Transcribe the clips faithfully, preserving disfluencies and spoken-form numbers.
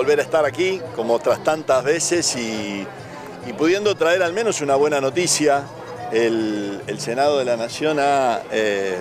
volver a estar aquí, como otras tantas veces, y, y pudiendo traer al menos una buena noticia. El, el Senado de la Nación ha eh,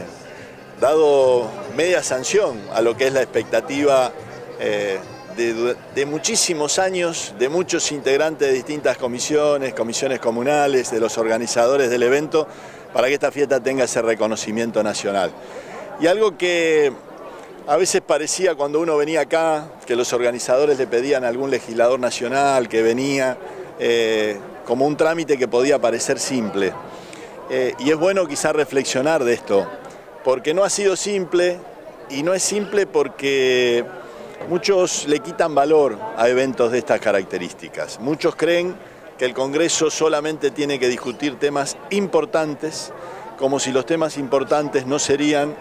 dado media sanción a lo que es la expectativa eh, de, de muchísimos años, de muchos integrantes de distintas comisiones, comisiones comunales, de los organizadores del evento, para que esta fiesta tenga ese reconocimiento nacional. Y algo que a veces parecía cuando uno venía acá, que los organizadores le pedían a algún legislador nacional que venía, eh, como un trámite que podía parecer simple. Eh, y es bueno quizá reflexionar de esto, porque no ha sido simple, y no es simple porque muchos le quitan valor a eventos de estas características. Muchos creen que el Congreso solamente tiene que discutir temas importantes, como si los temas importantes no serían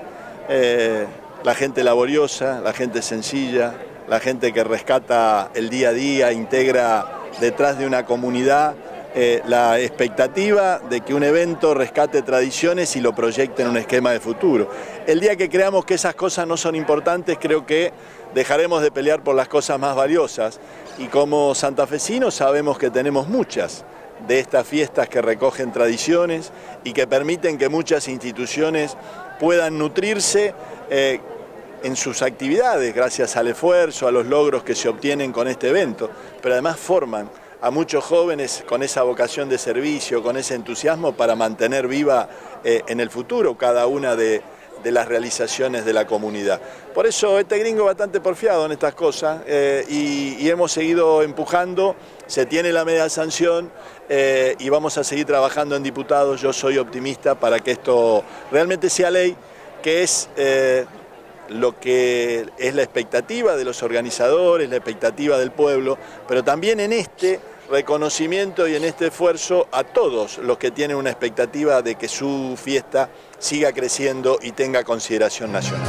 eh, la gente laboriosa, la gente sencilla, la gente que rescata el día a día, integra detrás de una comunidad eh, la expectativa de que un evento rescate tradiciones y lo proyecte en un esquema de futuro. El día que creamos que esas cosas no son importantes, creo que dejaremos de pelear por las cosas más valiosas, y como santafesinos sabemos que tenemos muchas de estas fiestas que recogen tradiciones y que permiten que muchas instituciones puedan nutrirse eh, en sus actividades gracias al esfuerzo, a los logros que se obtienen con este evento, pero además forman a muchos jóvenes con esa vocación de servicio, con ese entusiasmo para mantener viva eh, en el futuro cada una de, de las realizaciones de la comunidad. Por eso este gringo bastante porfiado en estas cosas eh, y, y hemos seguido empujando, se tiene la media sanción eh, y vamos a seguir trabajando en diputados. Yo soy optimista para que esto realmente sea ley, que es eh, lo que es la expectativa de los organizadores, la expectativa del pueblo, pero también en este reconocimiento y en este esfuerzo a todos los que tienen una expectativa de que su fiesta siga creciendo y tenga consideración nacional.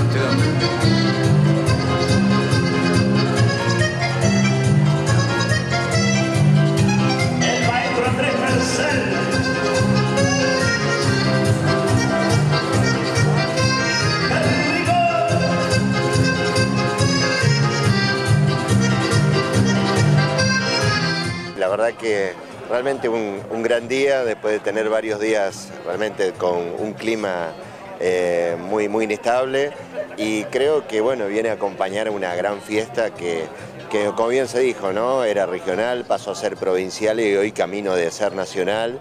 La verdad que realmente un, un gran día, después de tener varios días realmente con un clima eh, muy, muy inestable, y creo que bueno, viene a acompañar una gran fiesta que, que como bien se dijo, ¿no? Era regional, pasó a ser provincial y hoy camino de ser nacional,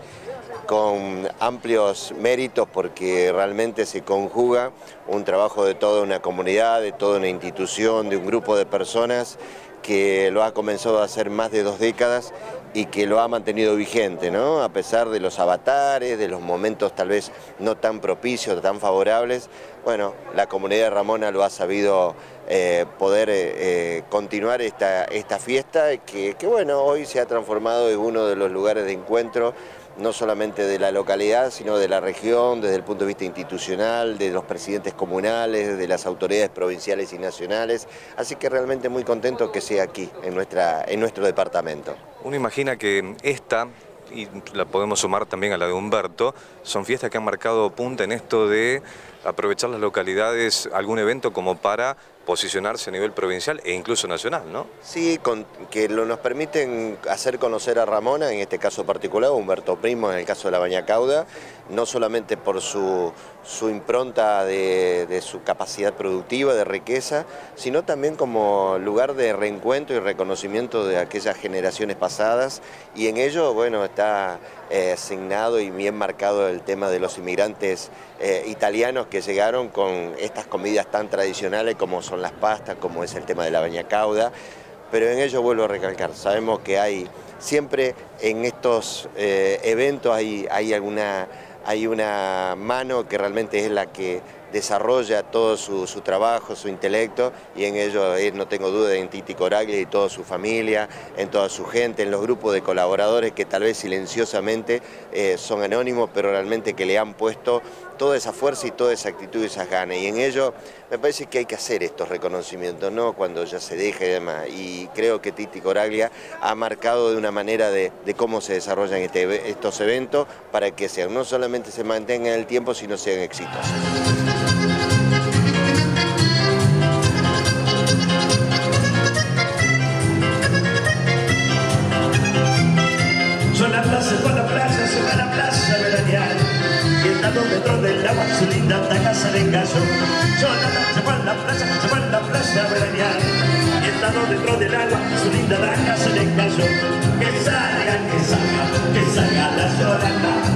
con amplios méritos porque realmente se conjuga un trabajo de toda una comunidad, de toda una institución, de un grupo de personas que lo ha comenzado a hacer más de dos décadas y que lo ha mantenido vigente, ¿no? A pesar de los avatares, de los momentos tal vez no tan propicios, tan favorables, bueno, la comunidad de Ramona lo ha sabido eh, poder eh, continuar esta, esta fiesta que, que, bueno, hoy se ha transformado en uno de los lugares de encuentro no solamente de la localidad, sino de la región, desde el punto de vista institucional, de los presidentes comunales, de las autoridades provinciales y nacionales. Así que realmente muy contento que sea aquí, en, nuestra, en nuestro departamento. Uno imagina que esta, y la podemos sumar también a la de Humberto, son fiestas que han marcado punta en esto de aprovechar las localidades, algún evento como para posicionarse a nivel provincial e incluso nacional, ¿no? Sí, con, que lo, nos permiten hacer conocer a Ramona, en este caso particular, Humberto Primo, en el caso de la Bañacauda, no solamente por su, su impronta de, de su capacidad productiva, de riqueza, sino también como lugar de reencuentro y reconocimiento de aquellas generaciones pasadas, y en ello, bueno, está eh, asignado y bien marcado el tema de los inmigrantes eh, italianos que llegaron con estas comidas tan tradicionales como son las pastas, como es el tema de la Bañacauda, pero en ello vuelvo a recalcar, sabemos que hay siempre en estos eh, eventos hay, hay, alguna, hay una mano que realmente es la que desarrolla todo su, su trabajo, su intelecto, y en ello eh, no tengo duda en Titi Coraglia y toda su familia, en toda su gente, en los grupos de colaboradores que tal vez silenciosamente eh, son anónimos, pero realmente que le han puesto toda esa fuerza y toda esa actitud y esas ganas, y en ello me parece que hay que hacer estos reconocimientos, ¿no? Cuando ya se deje y demás, y creo que Titi Coraglia ha marcado de una manera de, de cómo se desarrollan este, estos eventos para que sean, no solamente se mantengan en el tiempo, sino sean exitosos. Yolanda se fue a la playa, se fue a la playa a veranear. Y estando dentro del agua, su linda daga se le cayó. Que salga, que salga, que salga la Yolanda.